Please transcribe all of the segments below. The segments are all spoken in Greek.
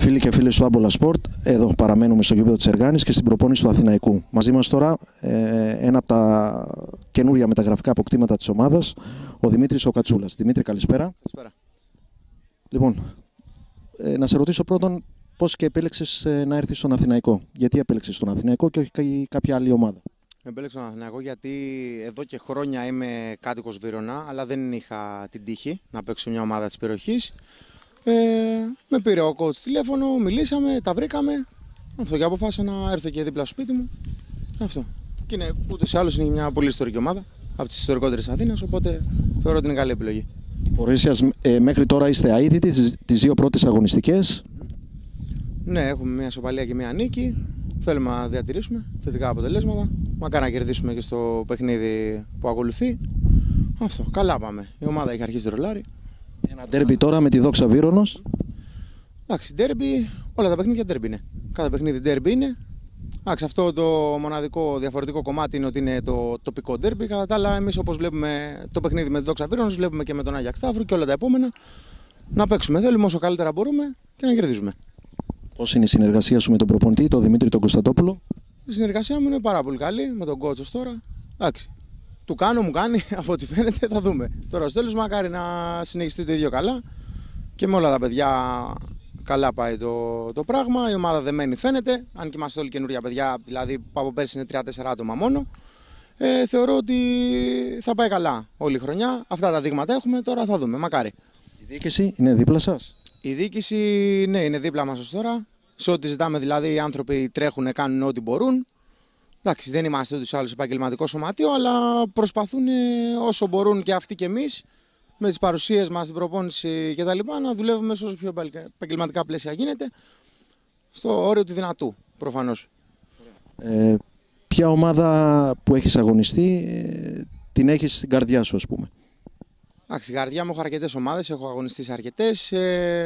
Φίλοι και φίλες του Άμπολα Σπορτ, εδώ παραμένουμε στο γήπεδο της Εργάνης και στην προπόνηση του Αθηναϊκού. Μαζί μας τώρα ένα από τα καινούργια μεταγραφικά αποκτήματα της ομάδας, ο Δημήτρης ο Κατσούλας. Δημήτρη, καλησπέρα. Καλησπέρα. Λοιπόν, να σε ρωτήσω πρώτον πώς και επέλεξες να έρθεις στον Αθηναϊκό. Γιατί επέλεξες τον Αθηναϊκό και όχι κάποια άλλη ομάδα? Επέλεξα τον Αθηναϊκό γιατί εδώ και χρόνια είμαι κάτοικος Βύρωνα, αλλά δεν είχα την τύχη να παίξω μια ομάδα της περιοχής. Με πήρε ο coach τηλέφωνο, μιλήσαμε, τα βρήκαμε. Αυτό και αποφάσισα να έρθω και δίπλα στο σπίτι μου. Αυτό. Και είναι ούτως ή άλλως είναι μια πολύ ιστορική ομάδα από τις ιστορικότερες Αθήνας, οπότε θεωρώ ότι είναι καλή επιλογή. Ορίσιας, μέχρι τώρα είστε αίτητοι τις δύο πρώτες αγωνιστικές. Ναι, έχουμε μια ισοπαλία και μια νίκη. Θέλουμε να διατηρήσουμε θετικά αποτελέσματα. Μακάρι να κερδίσουμε και στο παιχνίδι που ακολουθεί. Αυτό. Καλά πάμε. Η ομάδα έχει αρχίσει ρολάρι. Ένα ντέρμπι τώρα με τη Δόξα Βύρωνος. Εντάξει, ντέρμπι, όλα τα παιχνίδια ντέρμπι είναι. Κάθε παιχνίδι ντέρμπι είναι. Εντάξει, αυτό το μοναδικό διαφορετικό κομμάτι είναι ότι είναι το τοπικό ντέρμπι. Κατά τα άλλα, εμείς όπως βλέπουμε το παιχνίδι με τη Δόξα Βύρωνος, βλέπουμε και με τον Άγιαξ Σταύρου και όλα τα επόμενα. Να παίξουμε. Θέλουμε όσο καλύτερα μπορούμε και να κερδίζουμε. Πώς είναι η συνεργασία σου με τον προπονητή, τον Δημήτρη τον Κωνσταντόπουλο? Η συνεργασία μου είναι πάρα πολύ καλή με τον coach τώρα. Εντάξει. Του κάνω, μου κάνει, από ό,τι φαίνεται θα δούμε. Τώρα στο τέλος μακάρι να συνεχιστεί το ίδιο καλά και με όλα τα παιδιά καλά πάει το πράγμα. Η ομάδα δεμένη φαίνεται, αν και είμαστε όλοι καινούργια παιδιά, δηλαδή από πέρσι είναι 3-4 άτομα μόνο. Θεωρώ ότι θα πάει καλά όλη η χρονιά. Αυτά τα δείγματα έχουμε, τώρα θα δούμε, μακάρι. Η διοίκηση είναι δίπλα σας? Η διοίκηση, ναι, είναι δίπλα μας ως τώρα. Σε ό,τι ζητάμε, δηλαδή οι άνθρωποι τρέχουν, κάνουν ό,τι μπορούν. Εντάξει, δεν είμαστε ούτως ή άλλως επαγγελματικό σωματείο, αλλά προσπαθούν όσο μπορούν και αυτοί και εμείς με τις παρουσίες μας, την προπόνηση κτλ. Να δουλεύουμε σε όσο πιο επαγγελματικά πλαίσια γίνεται, στο όριο του δυνατού προφανώς. Ποια ομάδα που έχεις αγωνιστεί την έχεις στην καρδιά σου, ας πούμε? Εντάξει, στην καρδιά μου έχω αρκετές ομάδες, έχω αγωνιστεί σε αρκετές.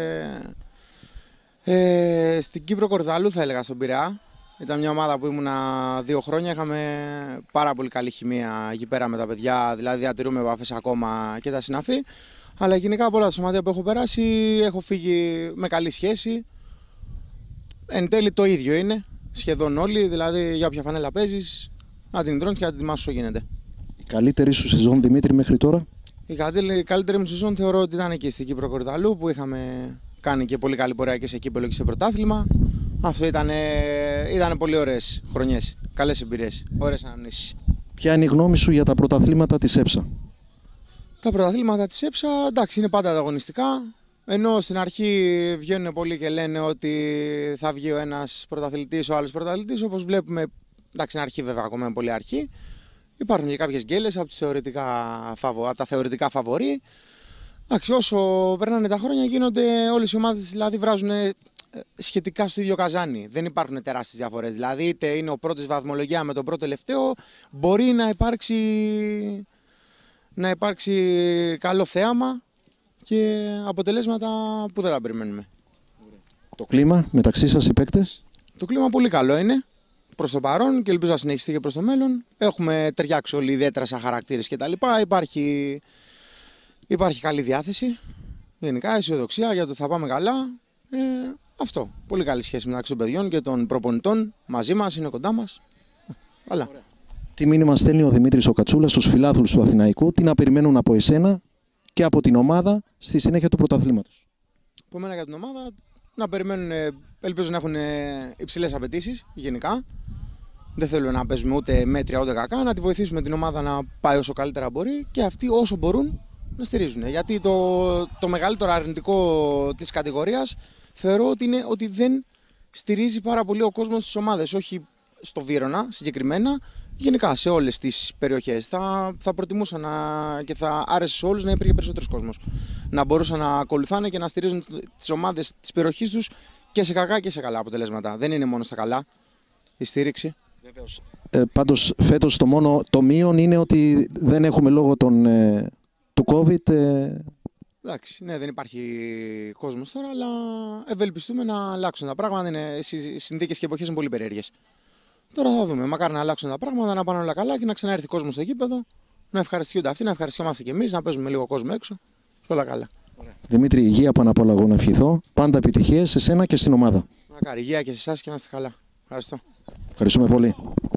Στην Κύπρο Κορδαλού θα έλεγα, στον Πειραιά. Ήταν μια ομάδα που ήμουνα 2 χρόνια, είχαμε πάρα πολύ καλή χημεία εκεί πέρα με τα παιδιά, δηλαδή διατηρούμε επαφές ακόμα και τα συναφή. Αλλά γενικά από όλα τα σωματεία που έχω περάσει έχω φύγει με καλή σχέση. Εν τέλει το ίδιο είναι, σχεδόν όλοι, δηλαδή για όποια φανέλα παίζεις, να την τρώνεις και να την ετοιμάσεις όσο γίνεται. Η καλύτερη σου σεζόν, Δημήτρη, μέχρι τώρα? Η καλύτερη μου σεζόν θεωρώ ότι ήταν εκεί στην Κύπρο Κορδαλού που είχαμε κάνει και πολύ καλή πορεία και σε κύπελλο και σε πρωτάθλημα. Αυτό ήταν πολύ ωραίες χρονιές, καλές εμπειρίες, ωραίες αναμνήσεις. Ποια είναι η γνώμη σου για τα πρωταθλήματα της ΕΠΣΑ? Τα πρωταθλήματα της ΕΠΣΑ, εντάξει, είναι πάντα ανταγωνιστικά. Ενώ στην αρχή βγαίνουν πολλοί και λένε ότι θα βγει ο ένας πρωταθλητής, ο άλλος πρωταθλητής. Όπως βλέπουμε, εντάξει, στην αρχή βέβαια, ακόμα είναι πολύ αρχή. Υπάρχουν και κάποιες γκέλες από τα θεωρητικά φαβορί. Εντάξει, όσο περνάνε τα χρόνια γίνονται όλες οι ομάδες, δηλαδή βράζουν σχετικά στο ίδιο καζάνι. Δεν υπάρχουν τεράστιες διαφορές. Δηλαδή, είτε είναι ο πρώτος βαθμολογία με τον πρώτο τελευταίο, μπορεί να υπάρξει καλό θέαμα και αποτελέσματα που δεν τα περιμένουμε. Το κλίμα μεταξύ σας οι παίκτες? Το κλίμα πολύ καλό είναι προς το παρόν και ελπίζω να συνεχιστεί και προς το μέλλον. Έχουμε ταιριάξει όλοι ιδιαίτερα σαν χαρακτήρες κτλ. Υπάρχει καλή διάθεση, γενικά αισιοδοξία για το θα πάμε καλά. Αυτό. Πολύ καλή σχέση μεταξύ των παιδιών και των προπονητών. Μαζί μας, είναι κοντά μας. Καλά. Τι μήνυμα στέλνει ο Δημήτρης ο Κατσούλας στους φιλάθλους του Αθηναϊκού, τι να περιμένουν από εσένα και από την ομάδα στη συνέχεια του πρωταθλήματος? Από μένα για την ομάδα να περιμένουν, ελπίζω να έχουν υψηλές απαιτήσεις γενικά. Δεν θέλω να παίζουμε ούτε μέτρια ούτε κακά, να τη βοηθήσουμε την ομάδα να πάει όσο καλύτερα μπορεί και αυτοί όσο μπορούν να στηρίζουν. Γιατί το μεγαλύτερο αρνητικό της κατηγορίας θεωρώ ότι είναι ότι δεν στηρίζει πάρα πολύ ο κόσμος στις ομάδες. Όχι στο Βύρωνα συγκεκριμένα, γενικά σε όλες τις περιοχές. Θα προτιμούσα και θα άρεσε σε όλους να υπήρχε περισσότερος κόσμος. Να μπορούσαν να ακολουθάνε και να στηρίζουν τις ομάδες της περιοχής τους και σε κακά και σε καλά αποτελέσματα. Δεν είναι μόνο στα καλά η στήριξη. Βεβαίως. Πάντως φέτος το μείον είναι ότι δεν έχουμε λόγω του COVID. Εντάξει, ναι, δεν υπάρχει κόσμος τώρα, αλλά ευελπιστούμε να αλλάξουν τα πράγματα. Οι συνθήκες και εποχές είναι πολύ περίεργες. Τώρα θα δούμε. Μακάρι να αλλάξουν τα πράγματα, να πάνε όλα καλά και να ξαναέρθει κόσμος στο γήπεδο, να ευχαριστιούνται αυτοί, να ευχαριστιόμαστε κι εμείς, να παίζουμε λίγο κόσμο έξω. Και όλα καλά. Δημήτρη, υγεία πάνω απ' όλα εγώ να ευχηθώ. Πάντα επιτυχίες σε σένα και στην ομάδα. Μακάρι, υγεία και σε εσάς και να είστε καλά. Ευχαριστώ. Ευχαριστούμε πολύ.